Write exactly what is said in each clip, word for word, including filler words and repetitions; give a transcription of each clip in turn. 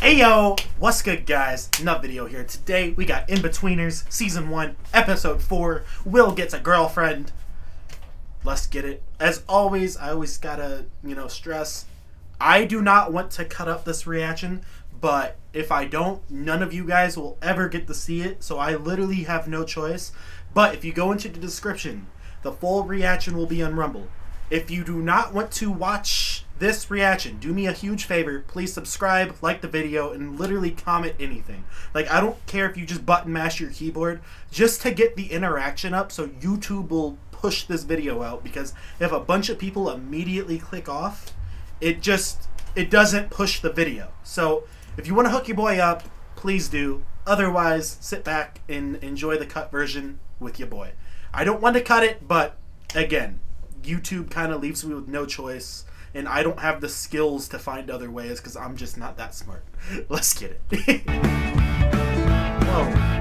Hey yo, what's good guys? Another video here. Today we got Inbetweeners Season one, Episode four. Will gets a girlfriend. Let's get it. As always, I always gotta, you know, stress, I do not want to cut up this reaction, but if I don't, none of you guys will ever get to see it, so I literally have no choice. But if you go into the description, the full reaction will be on Rumble. If you do not want to watch this reaction, do me a huge favor, please subscribe, like the video, and literally comment anything. Like, I don't care if you just button mash your keyboard, just to get the interaction up so YouTube will push this video out, because if a bunch of people immediately click off, it just, it doesn't push the video. So if you want to hook your boy up, please do. Otherwise, sit back and enjoy the cut version with your boy. I don't want to cut it, but again, YouTube kind of leaves me with no choice, and I don't have the skills to find other ways because I'm just not that smart. Let's get it. Whoa.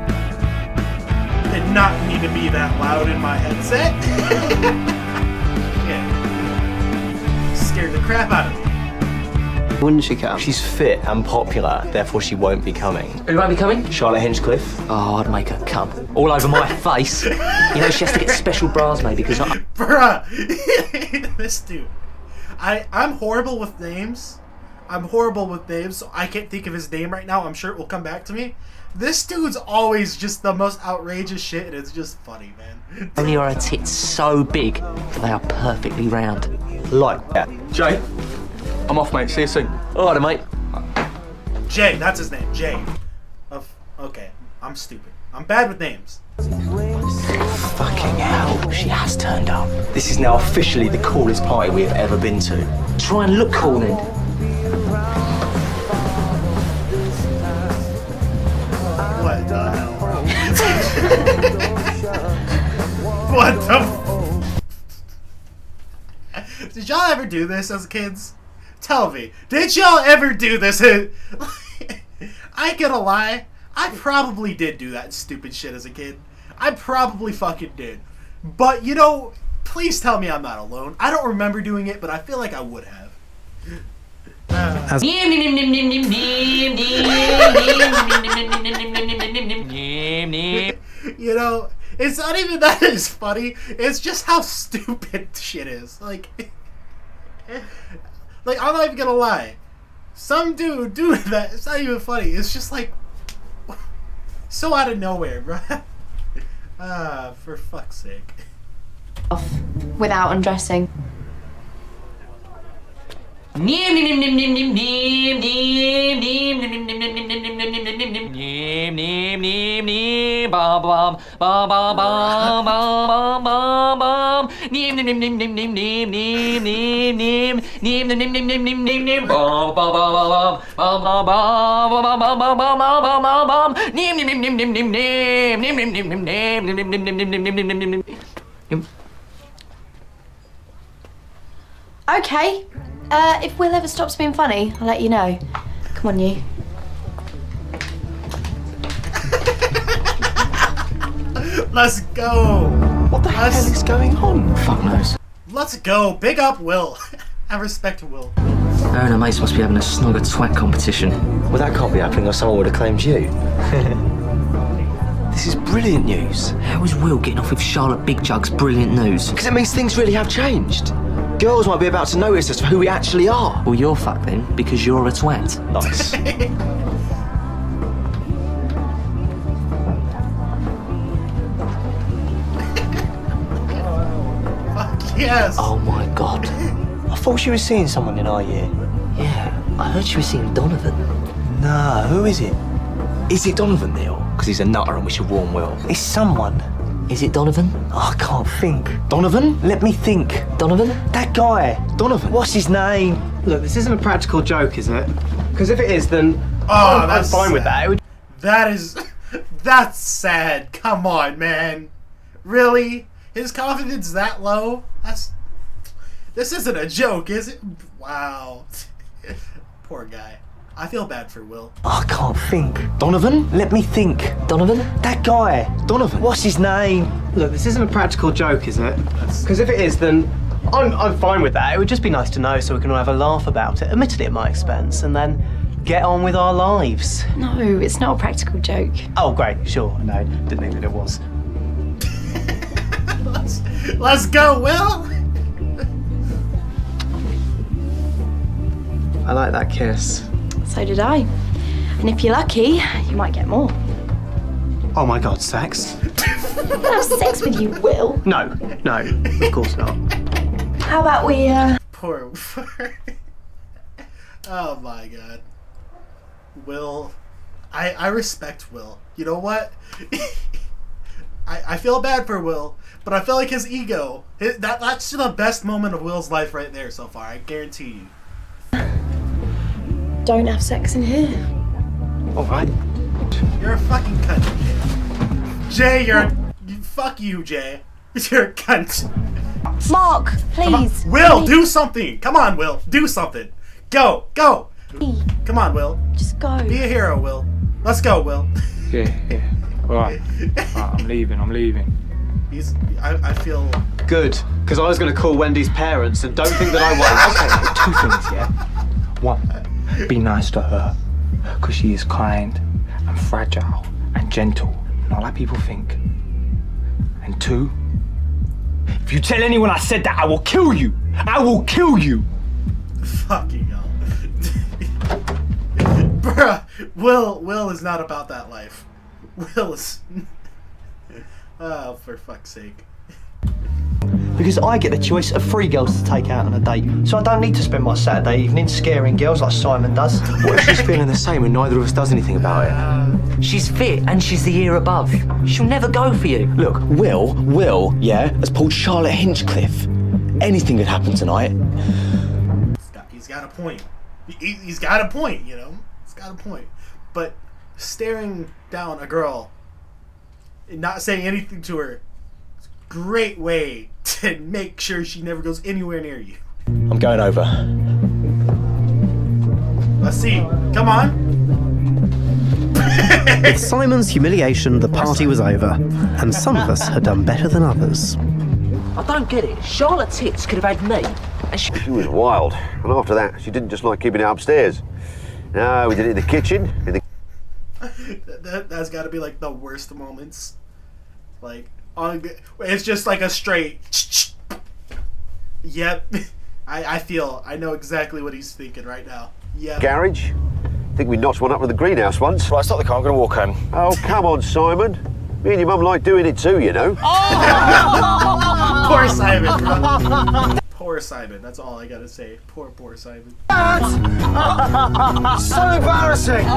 Did not need to be that loud in my headset. Yeah. Scared the crap out of me. Wouldn't she come? She's fit and popular, therefore she won't be coming. Who won't be coming? Charlotte Hinchcliffe. Oh, I'd make her come. All over my face. You know, she has to get special bras, maybe, because I... Bruh! This dude. I, I'm horrible with names. I'm horrible with names, so I can't think of his name right now. I'm sure it will come back to me. This dude's always just the most outrageous shit, and it's just funny, man. Only are her tits so big that they are perfectly round. Like that. Jay, I'm off, mate. See you soon. All right, mate. Jay, that's his name. Jay. Of okay, I'm stupid. I'm bad with names. Fucking hell, she has turned up. This is now officially the coolest party we have ever been to. Try and look cool then. What the hell? What the f- Did y'all ever do this as kids? Tell me, did y'all ever do this? I ain't gonna lie, I probably did do that stupid shit as a kid. I probably fucking did. But, you know, please tell me I'm not alone. I don't remember doing it, but I feel like I would have. Uh, you know, it's not even that it's funny, it's just how stupid shit is. Like, like I'm not even gonna lie. Some dude doing that, it's not even funny. It's just like, so out of nowhere, bro. Ah, for fuck's sake. Off without undressing. Okay. Uh, if Will ever stops being funny, I'll let you know. Come on, you. Let's go. What the Let's... hell is going on? Fuck knows. Let's go. Big up Will. I respect Will. Her and her mates must be having a snog a twat competition. Well, that can't be happening or someone would have claimed you. This is brilliant news. How is Will getting off with Charlotte Big Jug's brilliant news? Because it means things really have changed. Girls might be about to notice us for who we actually are. Well, you're fucked then, because you're a twat. Nice. Fuck yes. Oh my god. I thought she was seeing someone in our year. Yeah, I heard she was seeing Donovan. No, who is it? Is it Donovan, Neil? Because he's a nutter and we should warn Will. It's someone. Is it Donovan? Oh, I can't think. Donovan? Let me think. Donovan? That guy. Donovan. What's his name? Look, this isn't a practical joke, is it? Because if it is, then Oh, I'm, that's I'm fine with sad. that. It would... That is, that's sad. Come on, man. Really? His confidence that low? That's, this isn't a joke, is it? Wow. Poor guy. I feel bad for Will. Oh, I can't think. Donovan? Let me think. Donovan? That guy. Donovan. What's his name? Look, this isn't a practical joke, is it? Because if it is, then I'm, I'm fine with that. It would just be nice to know so we can all have a laugh about it, admittedly at my expense, and then get on with our lives. No, it's not a practical joke. Oh, great, sure. No, didn't think that it was. let's, let's go, Will! I like that kiss. So did I. And if you're lucky, you might get more. Oh my God, sex? I'm gonna have sex with you, Will. No, no, of course not. How about we, uh... Poor Oh my God. Will. I, I respect Will. You know what? I, I feel bad for Will, but I feel like his ego, his, that, that's the best moment of Will's life right there so far, I guarantee you. Don't have sex in here. All right. You're a fucking cunt, Jay. Jay, you're a... Fuck you, Jay. You're a cunt. Mark, please. Will, please. do something. Come on, Will. Do something. Go, go. Come on, Will. Just go. Be a hero, Will. Let's go, Will. Yeah, yeah. All right. All right, I'm leaving, I'm leaving. He's... I, I feel... Good, because I was going to call Wendy's parents and don't think that I won't. Okay, two things, yeah? One, be nice to her, because she is kind and fragile and gentle, not like people think. And two, if you tell anyone I said that, I will kill you! I will kill you! Fucking hell. Bruh, Will, Will is not about that life. Will is... Oh, for fuck's sake. Because I get the choice of three girls to take out on a date, so I don't need to spend my Saturday evening scaring girls like Simon does. What if she's feeling the same and neither of us does anything about it? She's fit and she's the year above. She'll never go for you. Look, Will, Will, yeah, has pulled Charlotte Hinchcliffe. Anything could happen tonight. He's got, he's got a point. He, he's got a point, you know? He's got a point. But staring down a girl and not saying anything to her, it's a great way to make sure she never goes anywhere near you. I'm going over. Let's see. Come on. With Simon's humiliation, the party was over, and some of us had done better than others. I don't get it. Charlotte's hits could have had me. And she... She was wild, and after that, she didn't just like keeping it upstairs. No, we did it in the kitchen. In the... that, that, that's got to be like the worst moments. Like, on, it's just like a straight. Yep. I, I feel, I know exactly what he's thinking right now. Yeah. Garage. I think we notched one up with the greenhouse once. Right, stop the car, I'm going to walk home. Oh, come on, Simon. Me and your mum like doing it too, you know. Oh! Poor Simon, bro. Poor Simon, that's all I gotta say. Poor, poor Simon. So embarrassing!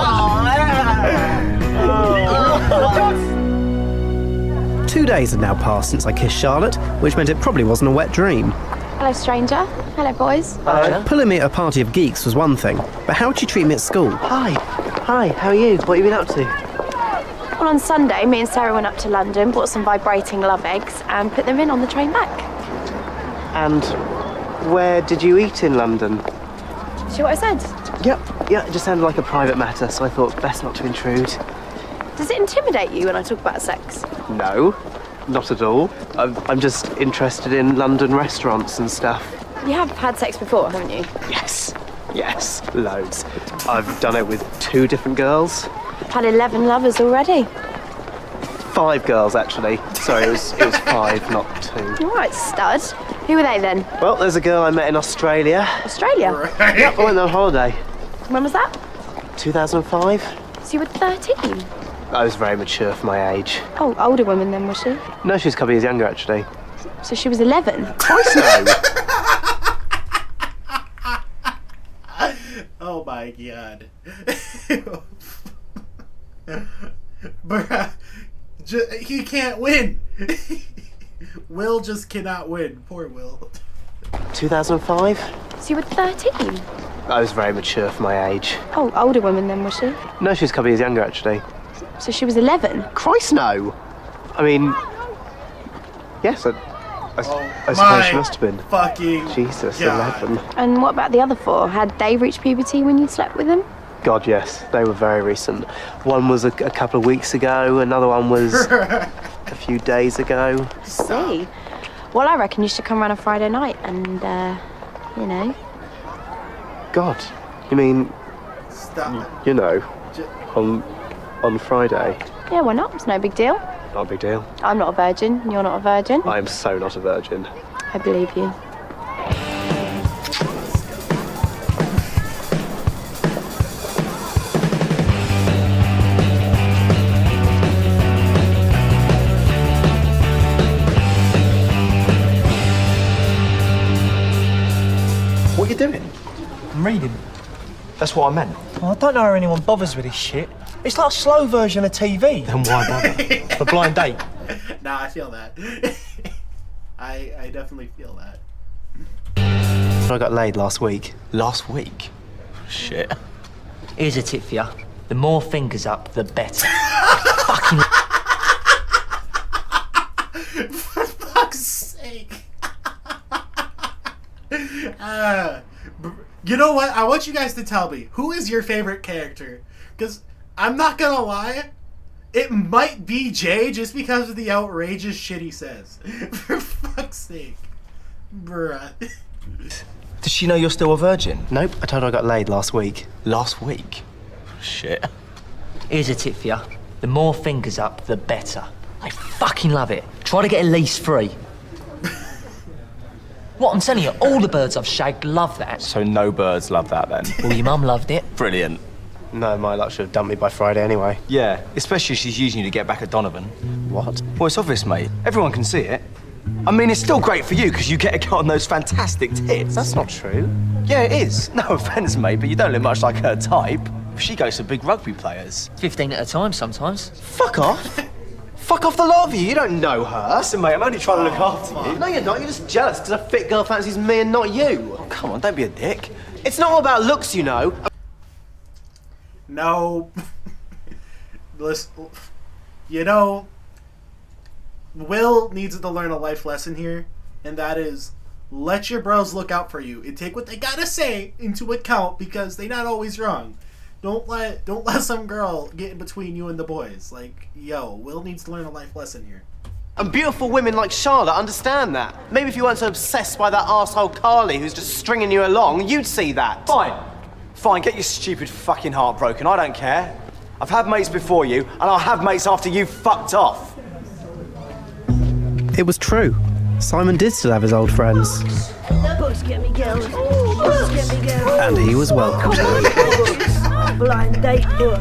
Two days had now passed since I kissed Charlotte, which meant it probably wasn't a wet dream. Hello, stranger. Hello, boys. Hello. Pulling me at a party of geeks was one thing, but how would you treat me at school? Hi. Hi, how are you? What have you been up to? Well, on Sunday, me and Sarah went up to London, bought some vibrating love eggs, and put them in on the train back. And where did you eat in London? See what I said? Yep, yeah, it just sounded like a private matter, so I thought best not to intrude. Does it intimidate you when I talk about sex? No, not at all. I'm, I'm just interested in London restaurants and stuff. You have had sex before, haven't you? Yes, yes, loads. I've done it with two different girls. I've had eleven lovers already. Five girls, actually. Sorry, it was, it was five, not two. All right, stud. Who were they then? Well, there's a girl I met in Australia. Australia? Right. Yep, I went on holiday. When was that? two thousand five. So you were thirteen? I was very mature for my age. Oh, older woman then, was she? No, she was a couple of years younger, actually. So she was eleven? Christ, no! Oh my god. Bruh, ju- he can't win. Will just cannot win. Poor Will. two thousand five. So you were thirteen? I was very mature for my age. Oh, older woman then, was she? No, she was a couple of years younger, actually. So she was eleven? Christ, no! I mean, yes, I, I, Oh I suppose my she must have been. fucking Jesus, God. eleven. And what about the other four? Had they reached puberty when you slept with them? God, yes, they were very recent. One was a, a couple of weeks ago, another one was a few days ago. I see. Well, I reckon you should come round a Friday night and, uh, you know. God, you mean Stop. You know, J- on on Friday. Yeah, why not? It's no big deal. Not a big deal. I'm not a virgin. You're not a virgin. I am so not a virgin. I believe you. What are you doing? I'm reading. That's what I meant. Oh, I don't know how anyone bothers with this shit. It's like a slow version of T V. Then why bother? For blind date. Nah, I feel that. I I definitely feel that. I got laid last week. Last week? Shit. Here's a tip for you. The more fingers up, the better. Fucking... For fuck's sake. uh, you know what? I want you guys to tell me, who is your favorite character? Because I'm not gonna lie, it might be Jay just because of the outrageous shit he says. For fuck's sake. Bruh. Does she know you're still a virgin? Nope, I told her I got laid last week. Last week? Shit. Here's a tip for you. The more fingers up, the better. I fucking love it. Try to get at least three. What, I'm telling you, all the birds I've shagged love that. So no birds love that then? Well, your mum loved it. Brilliant. No, my luck should have dumped me by Friday anyway. Yeah, especially if she's using you to get back at Donovan. What? Well, it's obvious, mate. Everyone can see it. I mean, it's still great for you because you get to go on those fantastic tits. That's not true. Yeah, it is. No offence, mate, but you don't look much like her type. She goes for big rugby players. Fifteen at a time sometimes. Fuck off. Fuck off the lot of you. You don't know her. Listen, mate, I'm only trying to look after you. No, you're not. You're just jealous because a fit girl fancies me and not you. Oh, come on, don't be a dick. It's not all about looks, you know. No. Listen, you know, Will needs to learn a life lesson here, and that is let your bros look out for you and take what they gotta say into account because they're not always wrong. Don't let don't let some girl get in between you and the boys. Like, yo, Will needs to learn a life lesson here. And beautiful women like Charlotte understand that. Maybe if you weren't so obsessed by that arsehole Carly who's just stringing you along, you'd see that. Fine. Fine, get your stupid fucking heart broken. I don't care. I've had mates before you, and I'll have mates after you fucked off. It was true. Simon did still have his old friends. And he was welcome. Blind date book.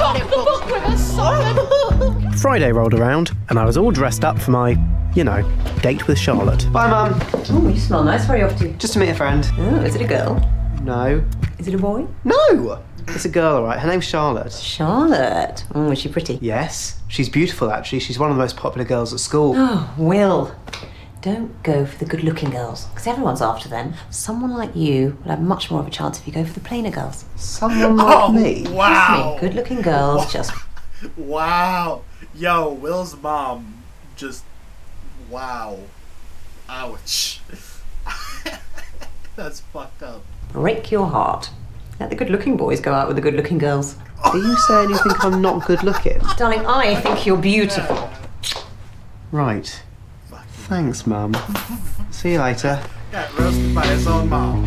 Friday rolled around, and I was all dressed up for my, you know, date with Charlotte. Bye, Mum. Oh, you smell nice. Where are you off to? Just to meet a friend. Oh, is it a girl? No. Is it a boy? No! It's a girl, all right. Her name's Charlotte. Charlotte. Oh, is she pretty? Yes. She's beautiful, actually. She's one of the most popular girls at school. Oh, Will. Don't go for the good-looking girls, because everyone's after them. Someone like you will have much more of a chance if you go for the plainer girls. Someone like Oh, me? wow. Me, good-looking girls, Wow. just... Wow. Yo, Will's mom just... Wow. Ouch. That's fucked up. break your heart. Let the good-looking boys go out with the good-looking girls. Are you saying you think I'm not good looking? Darling, I think you're beautiful. Right. Thanks, Mum. See you later. Got roasted by his own mom.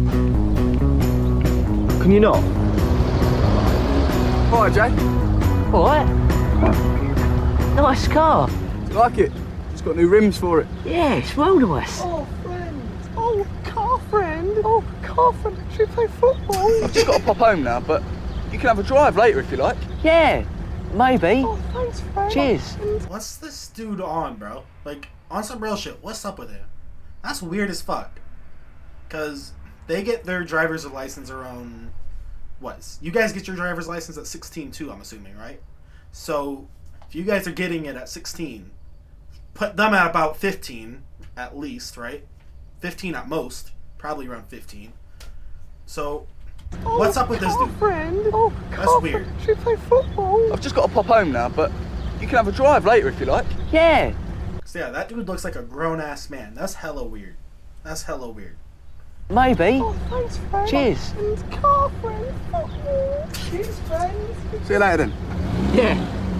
Can you not? All right, Jay. What? Nice car. Do you like it? It's got new rims for it. Yeah, it's Rollerworth. Oh, friend. Oh, car friend. Oh, car friend. Should we play football? I've just got to pop home now, but you can have a drive later if you like. Yeah, maybe. Oh, thanks, friend. Cheers. What's this dude on, bro? Like, on some real shit, what's up with him? That's weird as fuck. Because they get their driver's license around... What? You guys get your driver's license at sixteen too, I'm assuming, right? So, if you guys are getting it at sixteen, put them at about fifteen, at least, right? fifteen at most. Probably around fifteen. So, Oh, what's up with this car dude? friend. Oh, That's car weird. friend. Should we play football? I've just got to pop home now, but you can have a drive later if you like. Yeah. So yeah, that dude looks like a grown-ass man. That's hella weird. That's hella weird. Maybe. Oh, thanks, friend. Cheers. And car friend. Football. Cheers, friends. See you later then. Yeah.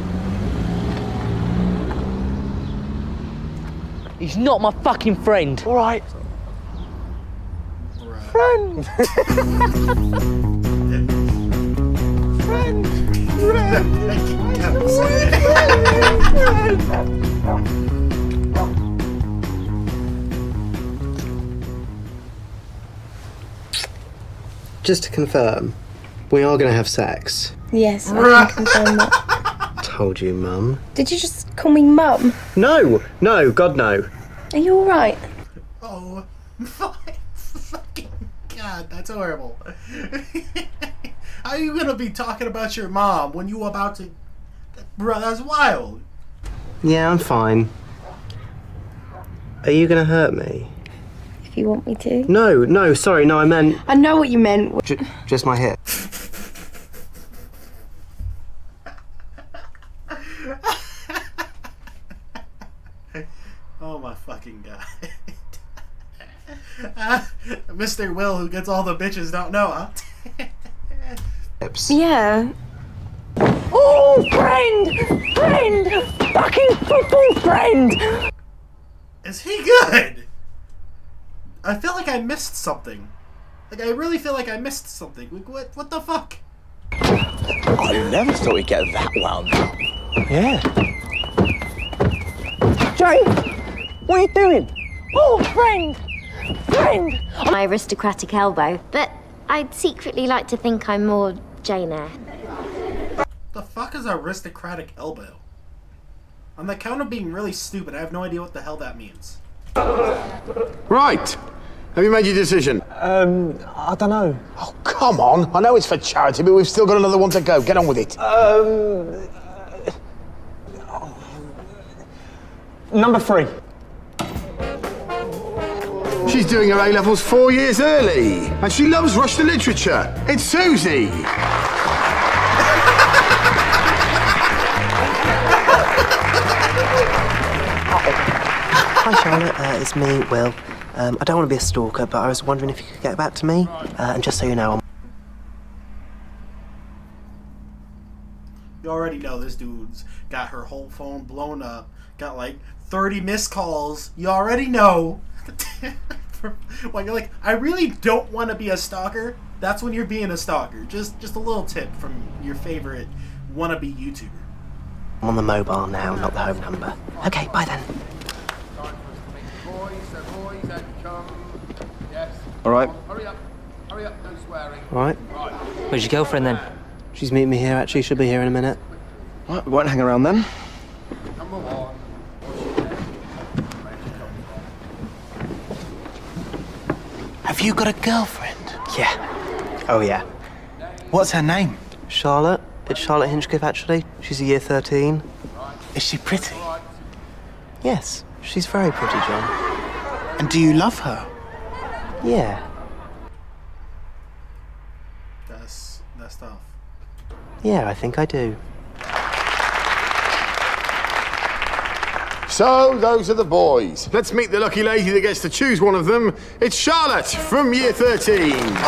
He's not my fucking friend. All right. Friend. Just to confirm, we are going to have sex. Yes, I can confirm that. Told you, Mum. Did you just call me Mum? No, no, God no. Are you alright? Oh, my fucking God, that's horrible. How are you gonna be talking about your mom when you about to... Bro, that's wild. Yeah, I'm fine. Are you going to hurt me? If you want me to. No, no, sorry, no, I meant... I know what you meant. J just my hip. Oh my fucking God. uh, Mister Will, who gets all the bitches, don't know, huh? Hips. Yeah. Oh, friend! Friend! Fucking football friend! Is he good? I feel like I missed something. Like, I really feel like I missed something. Like, what, what the fuck? I never thought he'd get that wound up. Yeah. Jane! What are you doing? Oh, friend! Friend! My aristocratic elbow, but I'd secretly like to think I'm more Jane Eyre. The fuck is aristocratic elbow? On the count of being really stupid, I have no idea what the hell that means. Right. Have you made your decision? Um, I don't know. Oh, come on. I know it's for charity, but we've still got another one to go. Get on with it. Um... Uh, number three. She's doing her A-levels four years early, and she loves Russian literature. It's Susie. Hi, Charlotte. Uh, it's me, Will. Um, I don't want to be a stalker, but I was wondering if you could get back to me. Uh, and just so you know, I'm... You already know this dude's got her whole phone blown up, got like thirty missed calls. You already know. When you're like, I really don't want to be a stalker, that's when you're being a stalker. Just just a little tip from your favorite wannabe YouTuber. I'm on the mobile now, not the home number. Okay, bye then. All right. Hurry up. Hurry up, no swearing. All right. Where's your girlfriend then? She's meeting me here, actually. She'll be here in a minute. All right, we won't hang around then. Come on. Have you got a girlfriend? Yeah. Oh, yeah. What's her name? Charlotte. It's Charlotte Hinchcliffe, actually. She's a year thirteen. Is she pretty? Yes, she's very pretty, John. And do you love her? Yeah. That's that's tough. Yeah, I think I do. So, those are the boys. Let's meet the lucky lady that gets to choose one of them. It's Charlotte from year thirteen.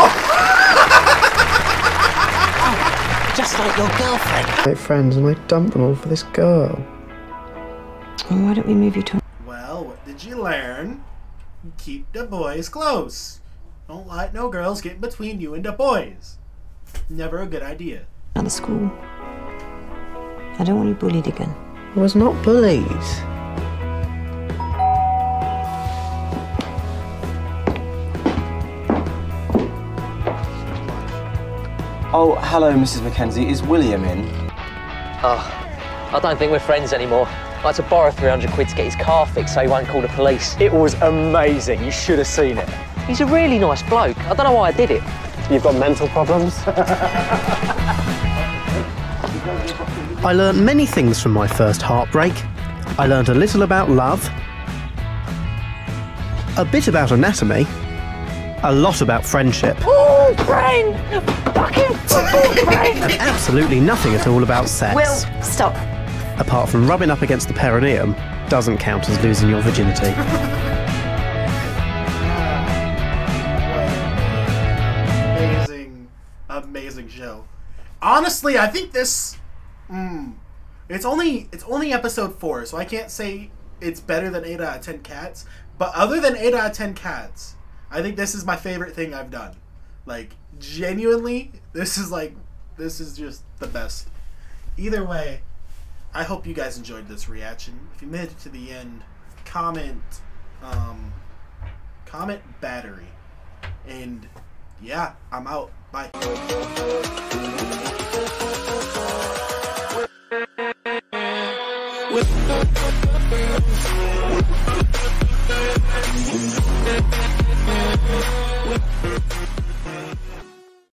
Just like your girlfriend. Great friends, and I dumped them all for this girl. Why don't we move you to... Well, what did you learn? Keep the boys close. Don't let no girls get between you and the boys. Never a good idea. another school. I don't want you bullied again. I was not bullied. Oh, hello, Missus Mackenzie. Is William in? Oh, I don't think we're friends anymore. I had to borrow three hundred quid to get his car fixed so he won't call the police. It was amazing. You should have seen it. He's a really nice bloke. I don't know why I did it. You've got mental problems? I learned many things from my first heartbreak. I learned a little about love, a bit about anatomy, a lot about friendship, Oh, friend! Fucking football friend! and absolutely nothing at all about sex. Will, stop. Apart from rubbing up against the perineum, doesn't count as losing your virginity. Amazing, amazing show. Honestly, I think this, mm, it's only it's only episode four, so I can't say it's better than eight out of ten cats. But other than eight out of ten cats, I think this is my favorite thing I've done. Like, genuinely, this is like, this is just the best. either way, I hope you guys enjoyed this reaction. If you made it to the end, comment, um, comment battery. And yeah, I'm out. Bye.